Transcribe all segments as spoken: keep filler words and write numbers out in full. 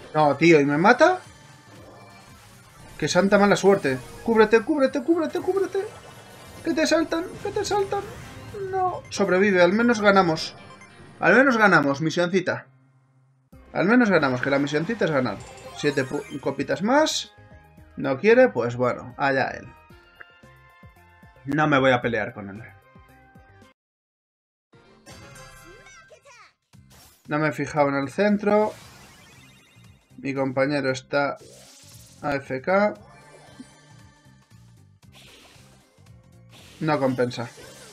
No, tío, ¿y me mata? ¡Qué santa mala suerte! ¡Cúbrete, cúbrete, cúbrete, cúbrete! ¡Que te saltan, que te saltan! No, sobrevive, al menos ganamos. Al menos ganamos, misioncita. Al menos ganamos, que la misioncita es ganar. Siete copitas más. No quiere, pues bueno, allá él. No me voy a pelear con él. No me he fijado en el centro. Mi compañero está A F K. No compensa.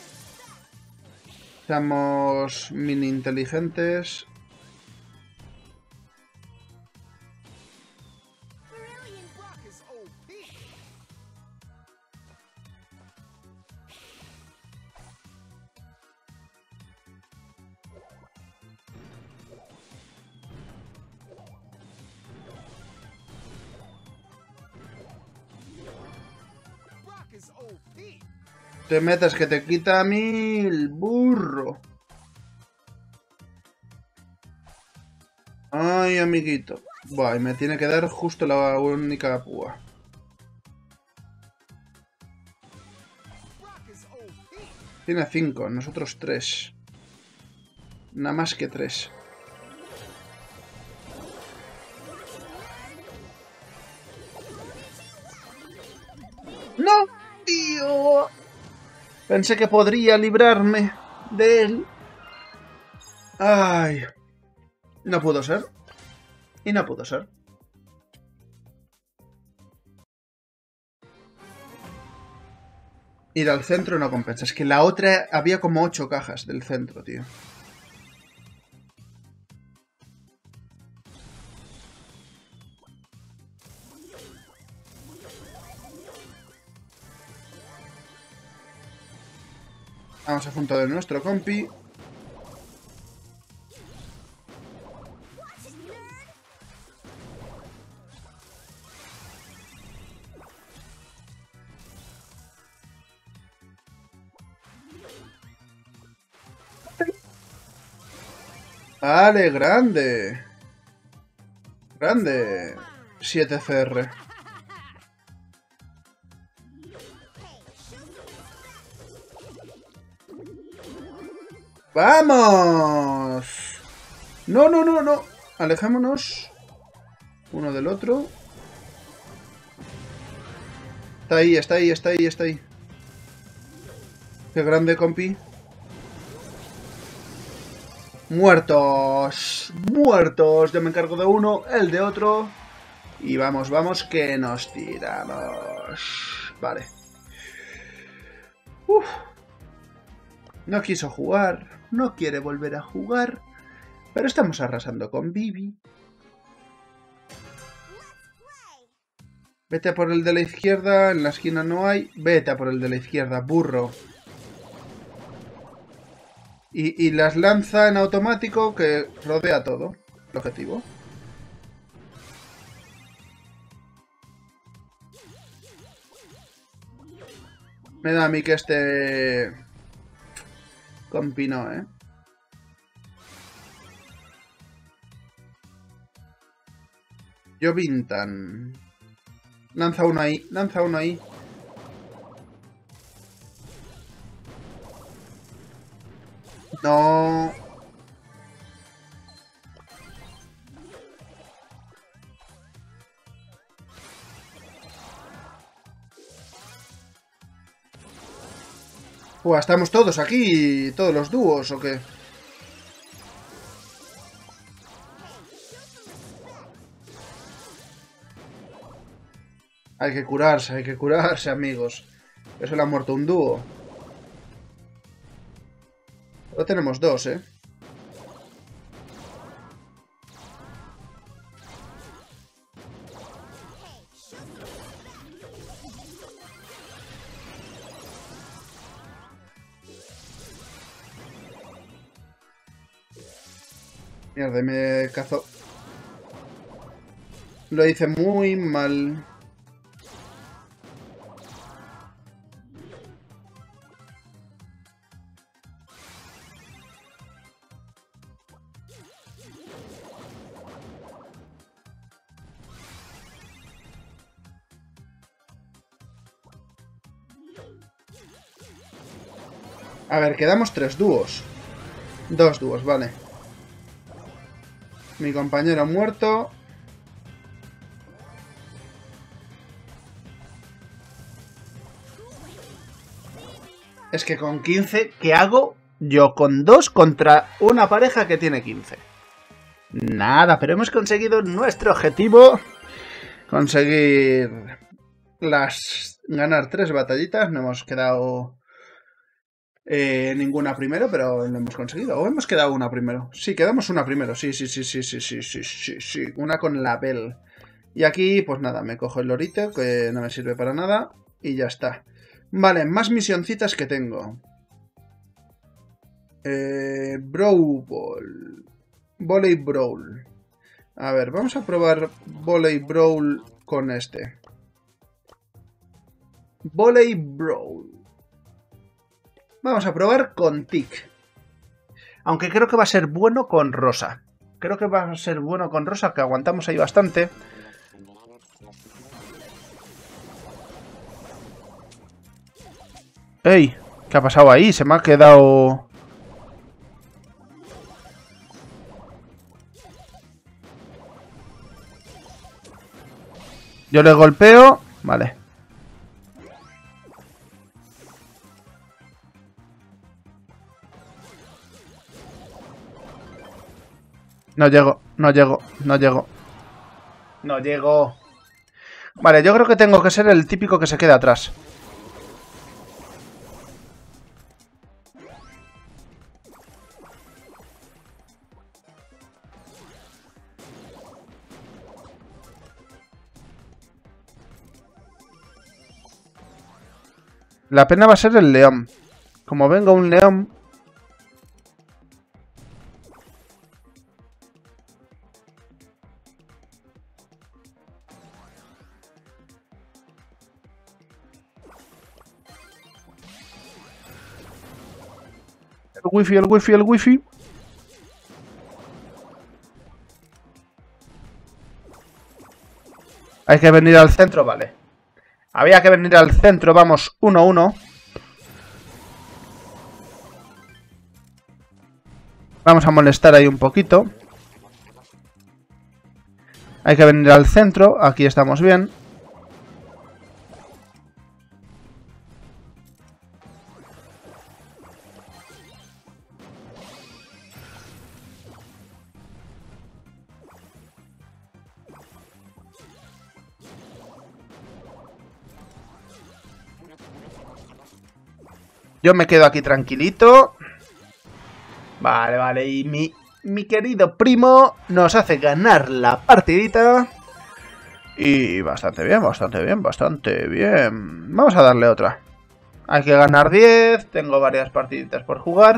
Seamos mini inteligentes. Te metas que te quita a mí el burro. Ay, amiguito. Buah, y me tiene que dar justo la única púa. Tiene cinco, nosotros tres. Nada más que tres. ¡No, tío! Pensé que podría librarme de él. Ay. No pudo ser. Y no pudo ser. Ir al centro no compensa. Es que la otra había como ocho cajas del centro, tío. Vamos a juntar de nuestro compi. Vale, grande. Grande. siete C R. ¡Vamos! No, no, no, no. Alejémonos. Uno del otro. Está ahí, está ahí, está ahí, está ahí. Qué grande, compi. Muertos. Muertos. Yo me encargo de uno, el de otro. Y vamos, vamos, que nos tiramos. Vale. Uf. No quiso jugar. No quiere volver a jugar. Pero estamos arrasando con Bibi. Vete a por el de la izquierda. En la esquina no hay. Vete a por el de la izquierda, burro. Y, y las lanza en automático que rodea todo. El objetivo. Me da a mí que este... Compi no, ¿eh? Jovintan. Lanza uno ahí, lanza uno ahí. No. Uah, ¿estamos todos aquí? ¿Todos los dúos o qué? Hay que curarse, hay que curarse, amigos. Eso le ha muerto un dúo. Ahora tenemos dos, ¿eh? Mierda, me cazó. Lo hice muy mal. A ver, quedamos tres dúos. Dos dúos, vale. Mi compañero muerto. Es que con quince, ¿qué hago yo con dos contra una pareja que tiene quince? Nada, pero hemos conseguido nuestro objetivo. Conseguir las ganar tres batallitas. No hemos quedado eh, ninguna primero, pero lo hemos conseguido. ¿O hemos quedado una primero? Sí, quedamos una primero. Sí, sí, sí, sí, sí, sí, sí, sí, sí. Una con la Bell. Y aquí, pues nada, me cojo el lorito, que no me sirve para nada. Y ya está. Vale, más misioncitas que tengo. Eh, Brawl. Volley Brawl. A ver, vamos a probar Volley Brawl con este. Volley Brawl. Vamos a probar con Tic. Aunque creo que va a ser bueno con Rosa. Creo que va a ser bueno con Rosa, que aguantamos ahí bastante. ¡Ey! ¿Qué ha pasado ahí? Se me ha quedado... Yo le golpeo... Vale. No llego, no llego, no llego. No llego. Vale, yo creo que tengo que ser el típico que se queda atrás. La pena va a ser el león. Como venga un león... El wifi, el wifi, el wifi. Hay que venir al centro, vale. Había que venir al centro, vamos, uno a uno. Vamos a molestar ahí un poquito. Hay que venir al centro, aquí estamos bien. Yo me quedo aquí tranquilito. Vale, vale. Y mi, mi querido primo nos hace ganar la partidita. Y bastante bien, bastante bien, bastante bien. Vamos a darle otra. Hay que ganar diez. Tengo varias partiditas por jugar.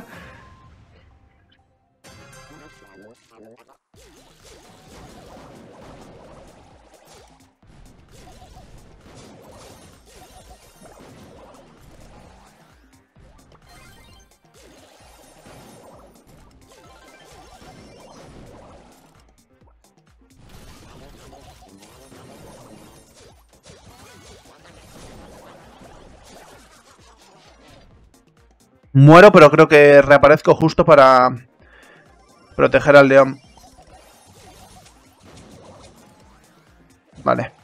Muero, pero creo que reaparezco justo para proteger al león. Vale.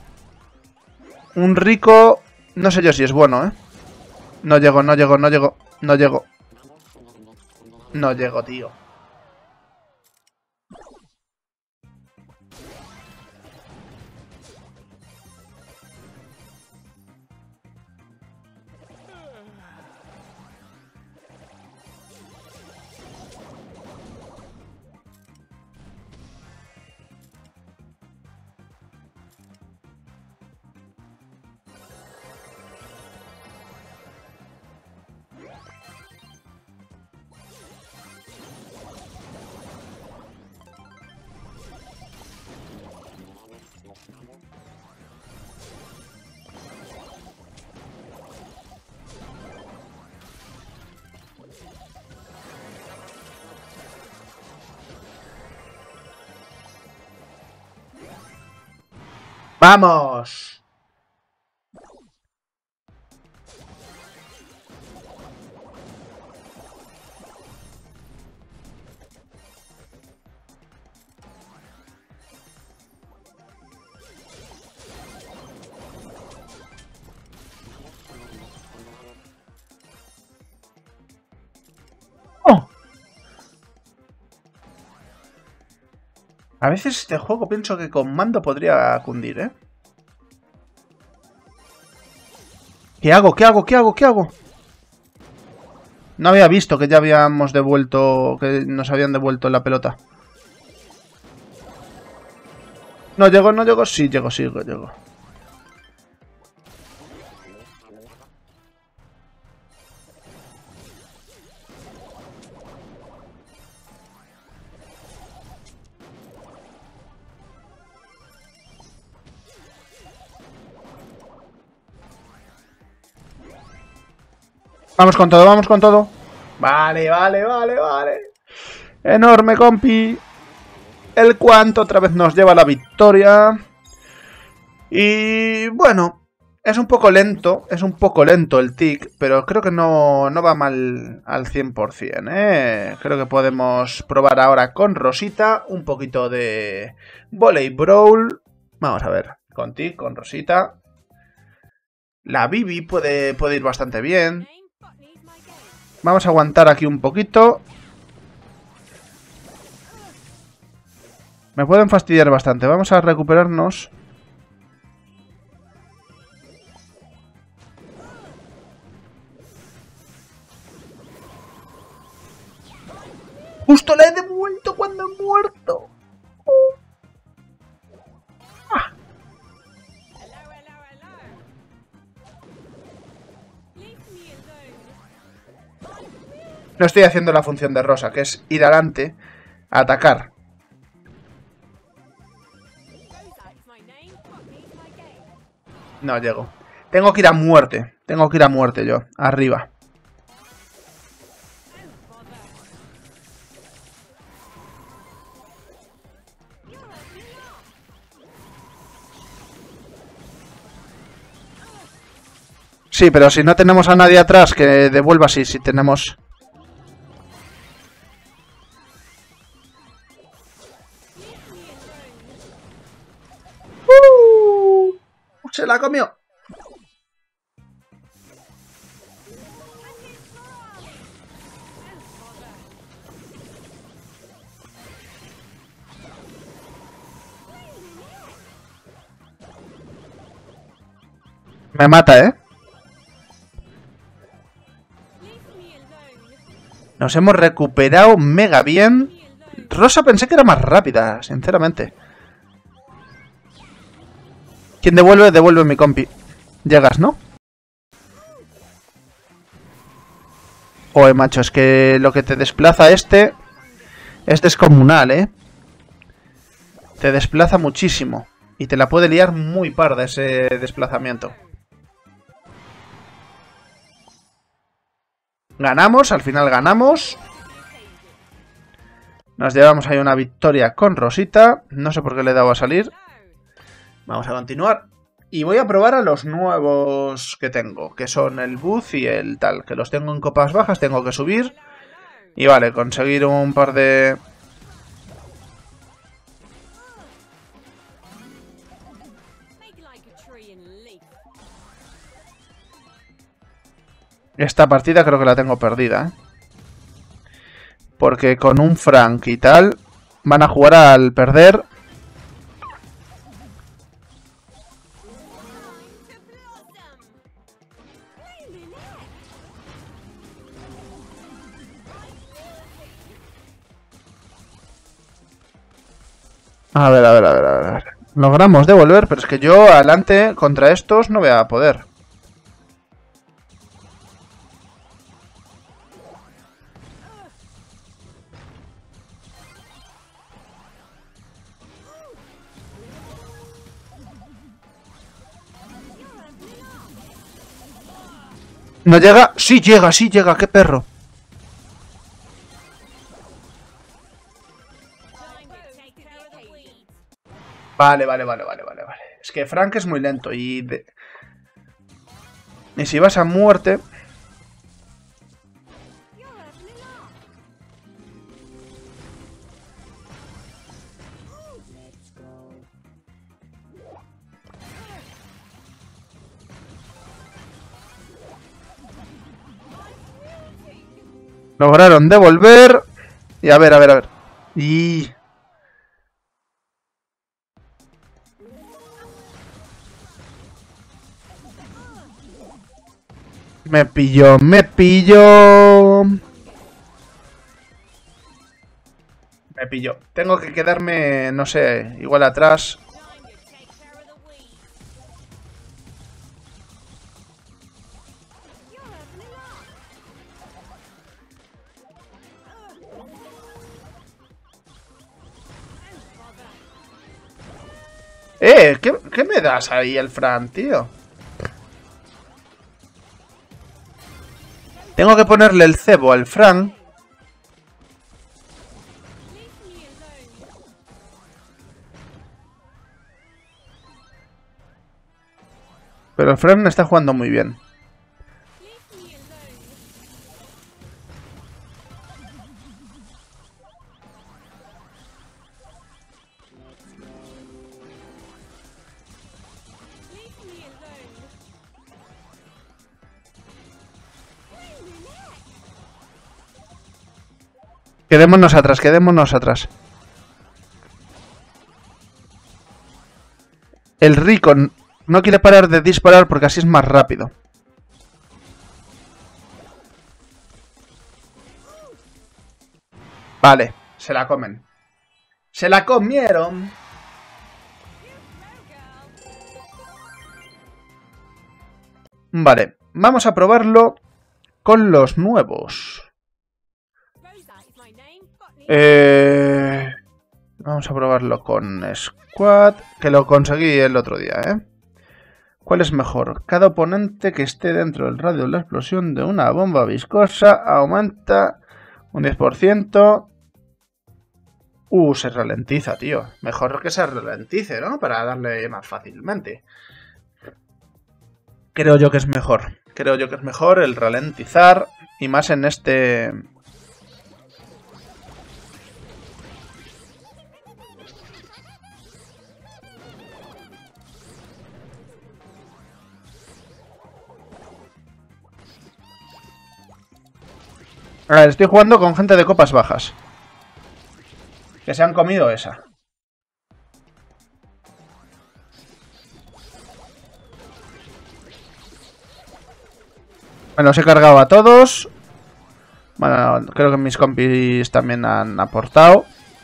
Un rico... No sé yo si es bueno, ¿eh? No llego, no llego, no llego, no llego. No llego, tío. ¡Vamos! A veces este juego pienso que con mando podría cundir, ¿eh? ¿Qué hago? ¿Qué hago? ¿Qué hago? ¿Qué hago? No había visto que ya habíamos devuelto... Que nos habían devuelto la pelota. No llego, no llego. Sí, llego, sí, llego. Vamos con todo, vamos con todo. Vale, vale, vale, vale. Enorme, compi. El cuanto otra vez nos lleva a la victoria. Y bueno, es un poco lento, es un poco lento el tic, pero creo que no, no va mal al cien por cien, ¿eh? Creo que podemos probar ahora con Rosita un poquito de Volley Brawl. Vamos a ver, con tic, con Rosita. La Bibi puede, puede ir bastante bien. Vamos a aguantar aquí un poquito. Me pueden fastidiar bastante. Vamos a recuperarnos. Justo la he devuelto cuando he muerto. Ah. No estoy haciendo la función de Rosa, que es ir adelante a atacar. No llego. Tengo que ir a muerte. Tengo que ir a muerte yo. Arriba. Sí, pero si no tenemos a nadie atrás que devuelva así, si tenemos... ¡Uh! ¡Se la comió! Me mata, ¿eh? Nos hemos recuperado mega bien. Rosa pensé que era más rápida, sinceramente. ¿Quién devuelve? Devuelve mi compi. Llegas, ¿no? Oye, macho, es que lo que te desplaza este es descomunal, ¿eh? Te desplaza muchísimo. Y te la puede liar muy parda ese desplazamiento. Ganamos, al final ganamos. Nos llevamos ahí una victoria con Rosita. No sé por qué le he dado a salir. Vamos a continuar. Y voy a probar a los nuevos que tengo, que son el Buzz y el tal. Que los tengo en copas bajas, tengo que subir. Y vale, conseguir un par de... Esta partida creo que la tengo perdida, ¿eh? Porque con un Frank y tal van a jugar al perder. A ver, a ver, a ver, a ver. Logramos devolver, pero es que yo adelante contra estos no voy a poder. ¿No llega? Sí llega, sí llega, qué perro. Vale, vale, vale, vale, vale, vale. Es que Frank es muy lento y... De... Y si vas a muerte... Lograron devolver. Y a ver, a ver, a ver. Y... Me pilló, me pilló. Me pilló. Tengo que quedarme, no sé, igual atrás. Eh, ¿qué, qué me das ahí el Fran, tío? Tengo que ponerle el cebo al Fran. Pero el Fran está jugando muy bien. Quedémonos atrás, quedémonos atrás. El Rico no quiere parar de disparar porque así es más rápido. Vale, se la comen. ¡Se la comieron! Vale, vamos a probarlo con los nuevos. Eh, vamos a probarlo con Squad, que lo conseguí el otro día, ¿eh? ¿Cuál es mejor? Cada oponente que esté dentro del radio de la explosión de una bomba viscosa aumenta un diez por ciento. Uh, se ralentiza, tío. Mejor que se ralentice, ¿no? Para darle más fácilmente. Creo yo que es mejor. Creo yo que es mejor el ralentizar. Y más en este... A ver, estoy jugando con gente de copas bajas. Que se han comido esa. Me los he cargado a todos. Bueno, creo que mis compis también han aportado.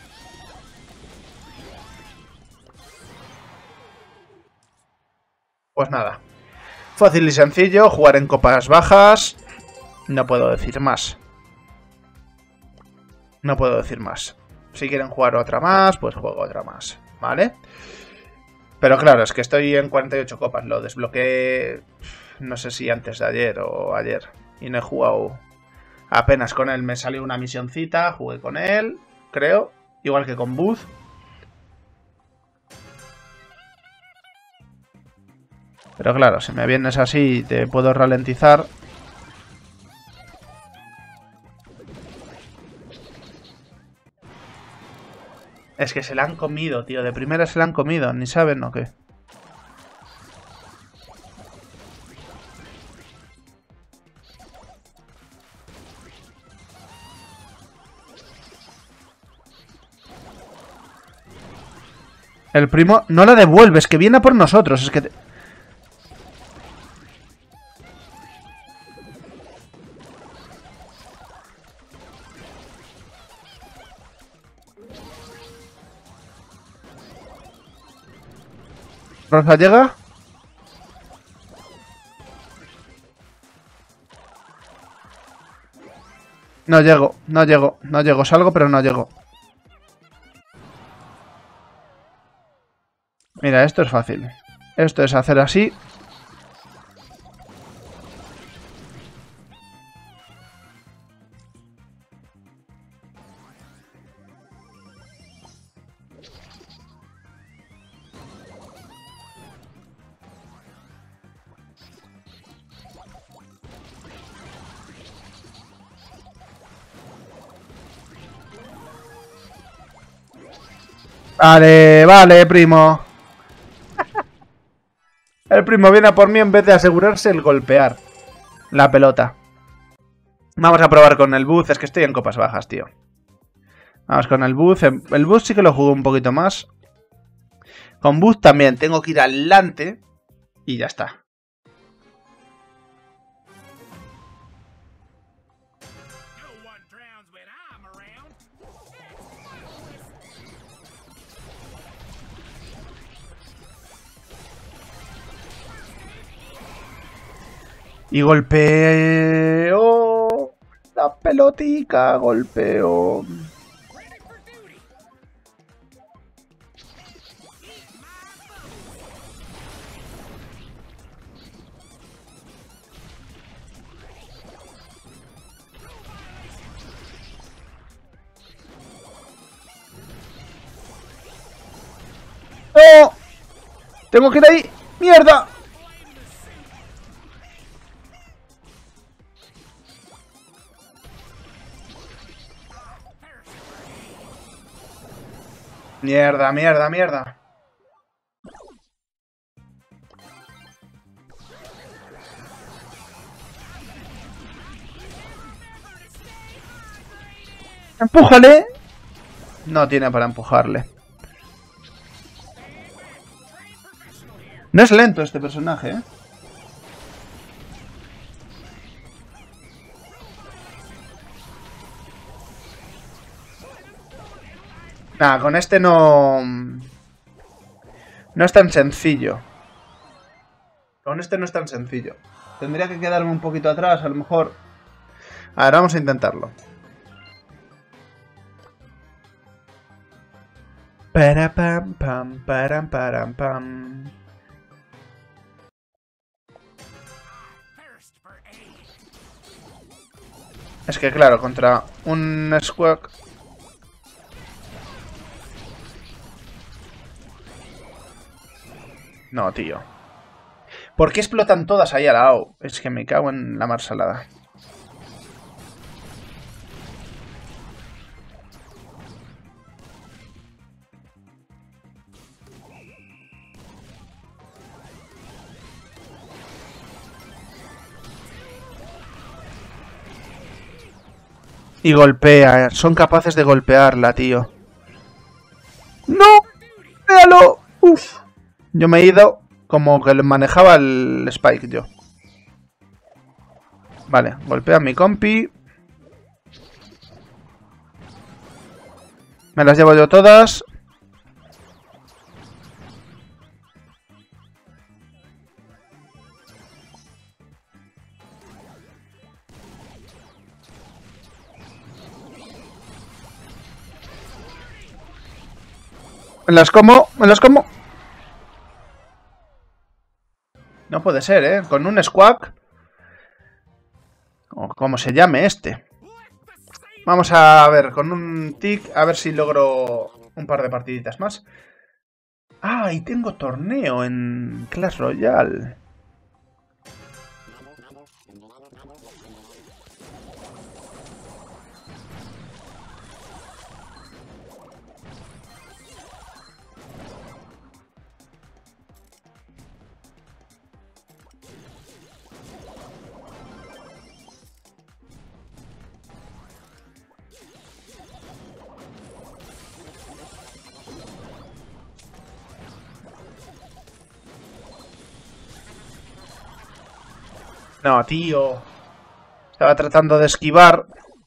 Pues nada. Fácil y sencillo, jugar en copas bajas. No puedo decir más. No puedo decir más. Si quieren jugar otra más, pues juego otra más, ¿vale? Pero claro, es que estoy en cuarenta y ocho copas. Lo desbloqueé, no sé si antes de ayer o ayer. Y no he jugado apenas con él. Me salió una misioncita, jugué con él, creo. Igual que con Booth. Pero claro, si me vienes así te puedo ralentizar. Es que se la han comido, tío. De primera se la han comido. Ni saben o qué. El primo no la devuelves, que viene a por nosotros. Es que... Te... ¿Rosa llega? No llego, no llego, no llego. Salgo, pero no llego. Mira, esto es fácil. Esto es hacer así. Vale, vale, primo. El primo viene a por mí en vez de asegurarse el golpear la pelota. Vamos a probar con el Booth. Es que estoy en copas bajas, tío. Vamos con el Booth. El Booth sí que lo jugué un poquito más. Con Booth también. Tengo que ir adelante. Y ya está. Y golpeo la pelotica, golpeo. ¡No! ¡Tengo que ir ahí! ¡Mierda! Mierda, mierda, mierda. ¡Empújale! No tiene para empujarle. No es lento este personaje, ¿eh? Nah, con este no... No es tan sencillo. Con este no es tan sencillo. Tendría que quedarme un poquito atrás, a lo mejor... A ver, vamos a intentarlo. Para pam pam param param pam. Es que claro, contra un Squawk... No, tío. ¿Por qué explotan todas ahí al lado? Es que me cago en la mar salada. Y golpea, son capaces de golpearla, tío. ¡No! ¡Véalo! ¡Uf! Yo me he ido como que manejaba el Spike yo. Vale, golpea a mi compi. Me las llevo yo todas. Me las como, me las como. No puede ser, ¿eh? Con un Squawk. O como se llame este. Vamos a ver, con un tic, a ver si logro un par de partiditas más. Ah, y tengo torneo en Clash Royale. No, tío. Estaba tratando de esquivar.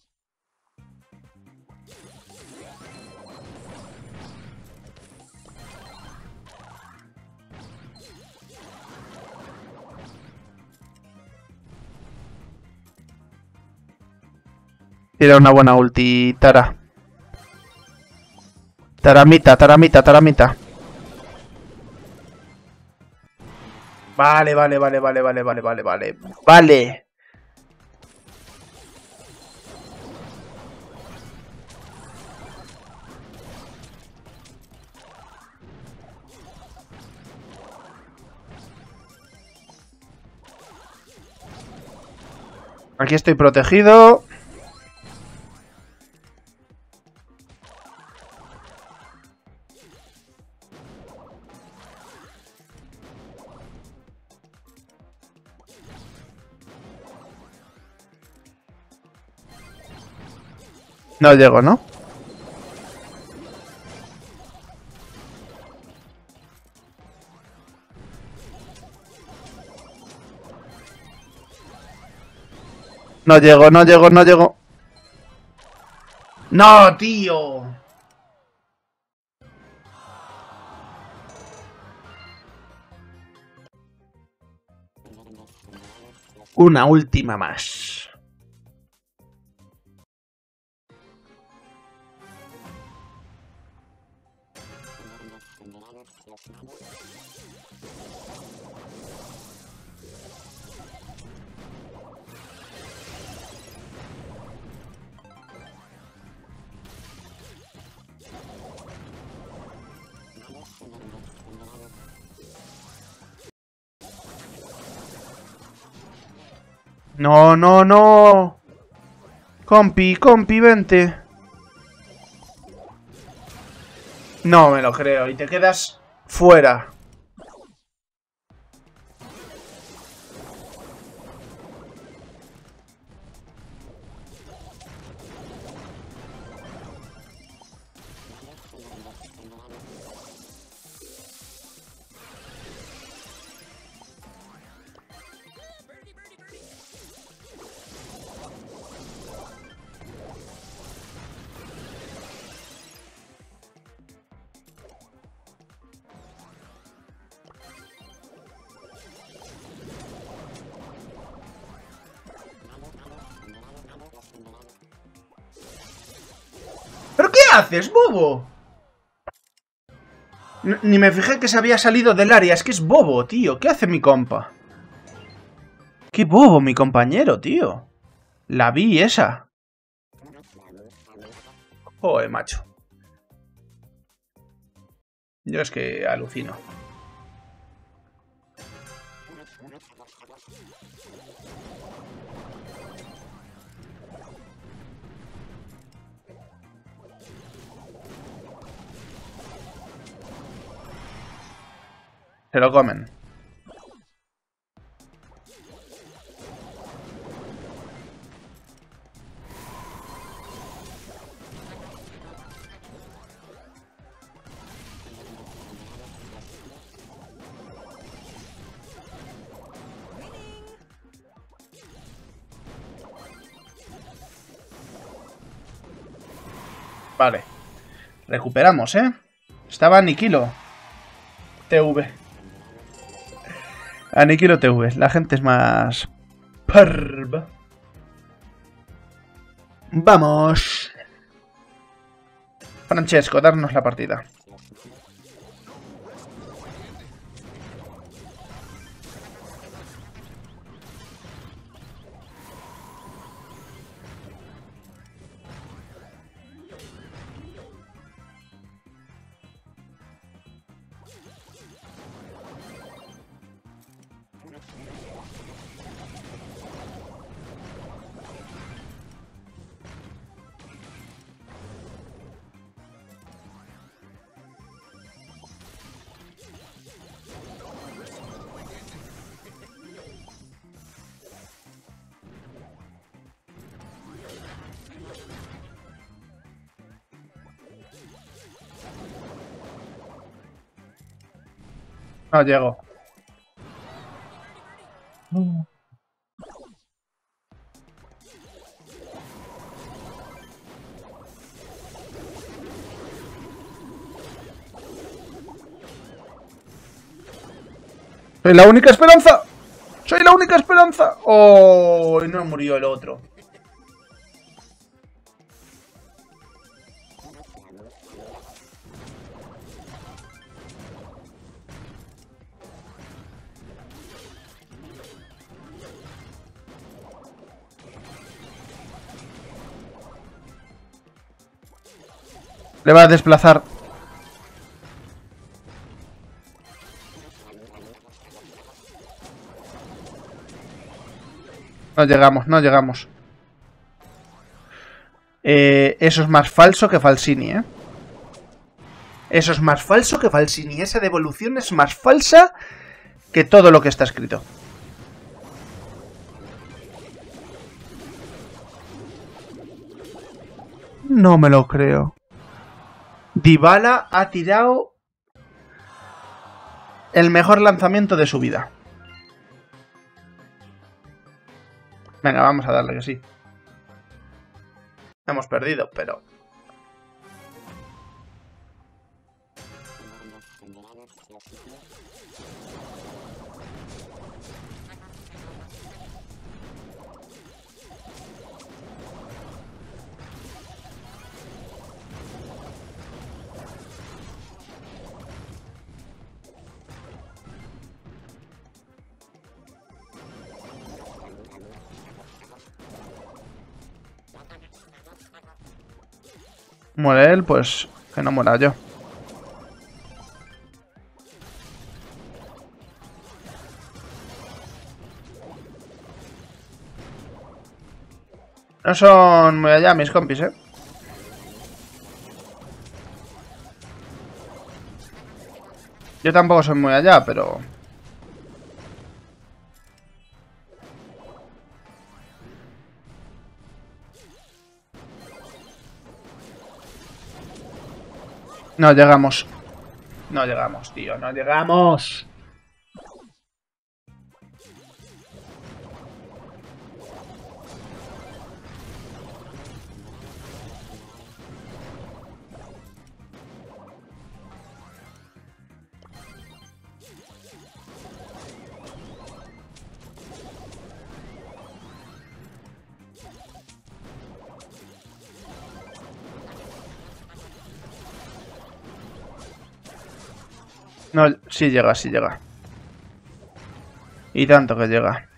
Era una buena ulti, Tara. Taramita, taramita, taramita. Vale, vale, vale, vale, vale, vale, vale, vale. Vale. Aquí estoy protegido. No llego, ¿no? No llego, no llego, no llego. ¡No, tío! Una última más. No, no, no. Compi, compi, vente. No me lo creo. Y te quedas fuera. ¿Pero qué haces, bobo? N- ni me fijé que se había salido del área. Es que es bobo, tío. ¿Qué hace mi compa? Qué bobo mi compañero, tío. La vi esa. Joder, macho. Yo es que alucino. Se lo comen. Vale. Recuperamos, ¿eh? Estaba Aniquilo. T V. Aniquilo T V. La gente es más... perv. Vamos. Francesco, darnos la partida. No llego. ¡Soy la única esperanza! ¡Soy la única esperanza! ¡Oh! Y no murió el otro. Le va a desplazar. No llegamos, no llegamos. Eh, eso es más falso que Falsini, ¿eh? Eso es más falso que Falsini. Esa devolución es más falsa que todo lo que está escrito. No me lo creo. Dybala ha tirado el mejor lanzamiento de su vida. Venga, vamos a darle que sí. Hemos perdido, pero... Muere él, pues que no muera yo. No son muy allá mis compis, ¿eh? Yo tampoco soy muy allá, pero... No llegamos. No llegamos, tío, no llegamos. No, sí llega, sí llega. Y tanto que llega.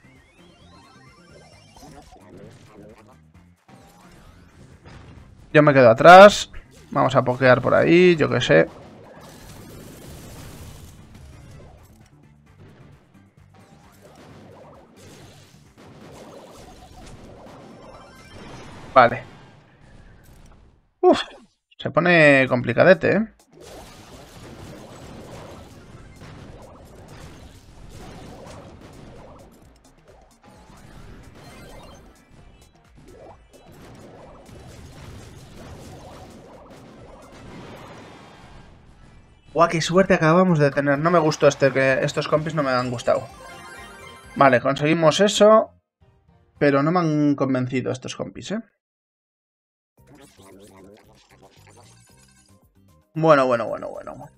Yo me quedo atrás. Vamos a pokear por ahí, yo qué sé. Vale. Uf, se pone complicadete, ¿eh? Guau, qué suerte acabamos de tener. No me gustó este, que estos compis no me han gustado. Vale, conseguimos eso. Pero no me han convencido estos compis, ¿eh? Bueno, bueno, bueno, bueno.